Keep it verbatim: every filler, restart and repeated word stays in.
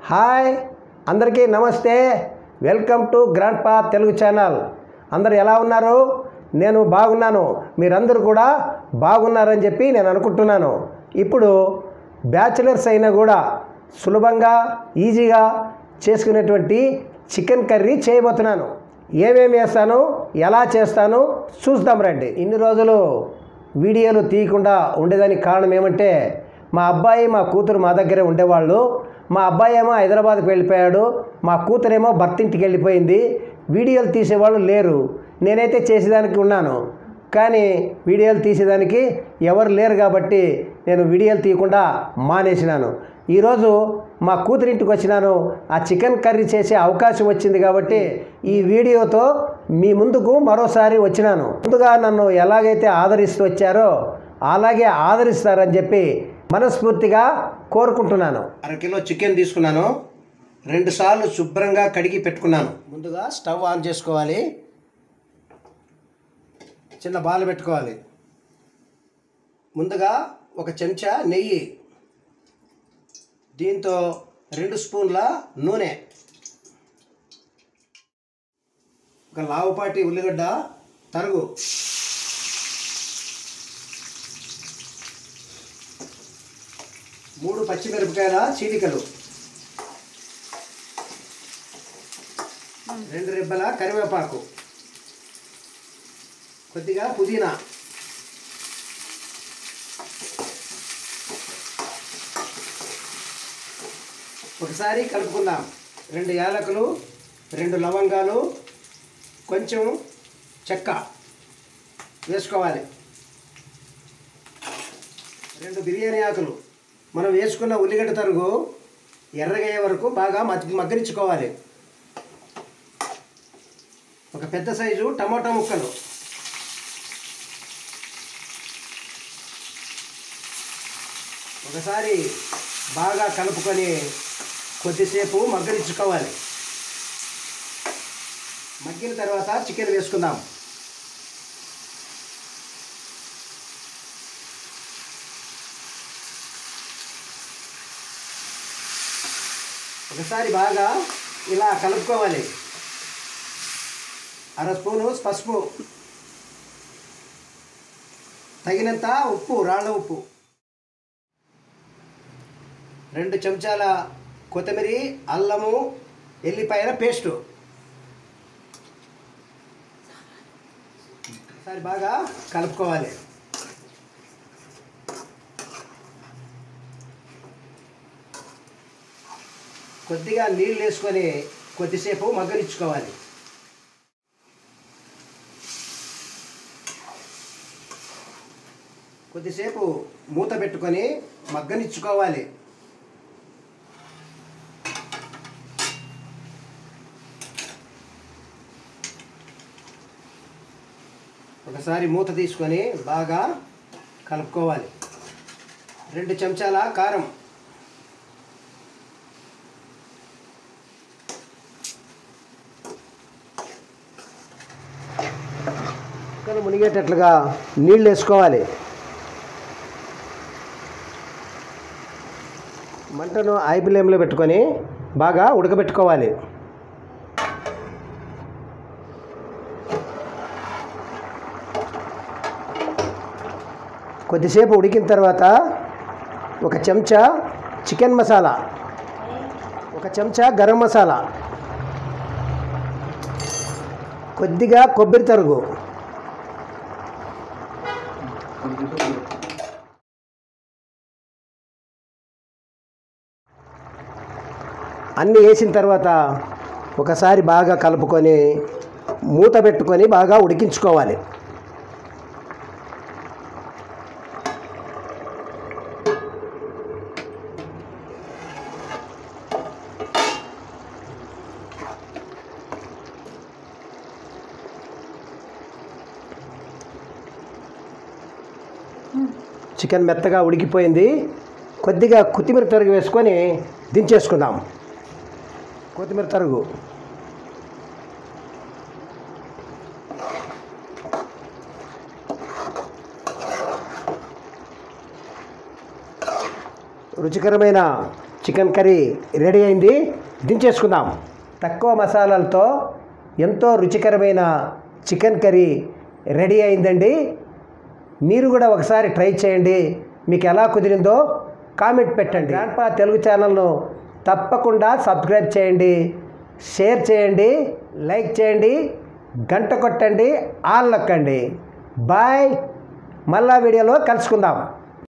Hi అందరికీ నమస్తే. Welcome to grand పా తెలుగు ఛానల్. అందరు ఎలా ఉన్నారు? నేను బాగున్నాను, మీరందరూ కూడా బాగున్నారని చెప్పి నేను అనుకుంటున్నాను. ఇప్పుడు బ్యాచిలర్స్ అయినా కూడా సులభంగా ఈజీగా చేసుకునేటువంటి చికెన్ కర్రీ చేయబోతున్నాను. ఏమేమి వేస్తాను, ఎలా చేస్తాను చూద్దాం రండి. ఇన్ని రోజులు వీడియోలు తీయకుండా ఉండేదానికి కారణం ఏమంటే, మా అబ్బాయి మా కూతురు మా దగ్గరే ఉండేవాళ్ళు. మా అబ్బాయి ఏమో హైదరాబాద్కి వెళ్ళిపోయాడు, మా కూతురేమో భర్తింటికి వెళ్ళిపోయింది. వీడియోలు తీసేవాళ్ళు లేరు. నేనైతే చేసేదానికి ఉన్నాను, కానీ వీడియోలు తీసేదానికి ఎవరు లేరు కాబట్టి నేను వీడియోలు తీయకుండా మానేసినాను. ఈరోజు మా కూతురింటికి వచ్చినాను. ఆ చికెన్ కర్రీ చేసే అవకాశం వచ్చింది కాబట్టి ఈ వీడియోతో మీ ముందుకు మరోసారి వచ్చినాను. ముందుగా నన్ను ఎలాగైతే ఆదరిస్తూ వచ్చారో అలాగే ఆదరిస్తారని చెప్పి మనస్ఫూర్తిగా కోరుకుంటున్నాను. అరకిలో చికెన్ తీసుకున్నాను. రెండు సార్లు శుభ్రంగా కడిగి పెట్టుకున్నాను. ముందుగా స్టవ్ ఆన్ చేసుకోవాలి. చిన్న బాలు పెట్టుకోవాలి. ముందుగా ఒక చెంచా నెయ్యి, దీంతో రెండు స్పూన్ల నూనె, ఒక లావుపాటి ఉల్లిగడ్డ తరుగు, మూడు పచ్చిమిరపకాయల చీలికలు, రెండు రెబ్బల కరివేపాకు, కొద్దిగా పుదీనా, ఒకసారి కలుపుకుందాం. రెండు యాలకులు, రెండు లవంగాలు, కొంచెం చెక్క వేసుకోవాలి. రెండు బిర్యానీ ఆకులు. మనం వేసుకున్న ఉల్లిగడ్డ తరుగు ఎర్రగయ్యే వరకు బాగా మగ్గరించుకోవాలి. ఒక పెద్ద సైజు టమాటా ముక్కలు, ఒకసారి బాగా కలుపుకొని కొద్దిసేపు మగ్గరించుకోవాలి. మగ్గిన తర్వాత చికెన్ వేసుకుందాం. ఒకసారి బాగా ఇలా కలుపుకోవాలి. అర స్పూను పసుపు, తగినంత ఉప్పు, రాళ్ళ ఉప్పు, రెండు చెంచాల కొత్తిమీర, అల్లము, ఎల్లిపాయల పేస్టు. ఒకసారి బాగా కలుపుకోవాలి. కొద్దిగా నీళ్ళు వేసుకొని కొద్దిసేపు మగ్గనిచ్చుకోవాలి. కొద్దిసేపు మూత పెట్టుకొని మగ్గనిచ్చుకోవాలి. ఒకసారి మూత తీసుకొని బాగా కలుపుకోవాలి. రెండు చెంచాల కారం, ముక్కలు మునిగేటట్లుగా నీళ్ళు వేసుకోవాలి. మంటను హై ఫ్లేమ్లో పెట్టుకొని బాగా ఉడకబెట్టుకోవాలి. కొద్దిసేపు ఉడికిన తర్వాత ఒక చెంచా చికెన్ మసాలా, ఒక చెంచా గరం మసాలా, కొద్దిగా కొబ్బరి తరుగు, అన్నీ వేసిన తర్వాత ఒకసారి బాగా కలుపుకొని మూత పెట్టుకొని బాగా ఉడికించుకోవాలి. చికెన్ మెత్తగా ఉడికిపోయింది. కొద్దిగా కొత్తిమీర తరుగు వేసుకొని దించేసుకుందాం. కొత్తిమీర తరుగు, రుచికరమైన చికెన్ కర్రీ రెడీ అయింది, దించేసుకుందాం. తక్కువ మసాలాలతో ఎంతో రుచికరమైన చికెన్ కర్రీ రెడీ అయిందండి. మీరు కూడా ఒకసారి ట్రై చేయండి. మీకు ఎలా కుదిరిందో కామెంట్ పెట్టండి. గ్రాండ్పా తెలుగు ఛానల్ను తప్పకుండా సబ్స్క్రైబ్ చేయండి, షేర్ చేయండి, లైక్ చేయండి, గంట కొట్టండి, ఆల్ నొక్కండి. బాయ్. మళ్ళా వీడియోలో కలుసుకుందాం.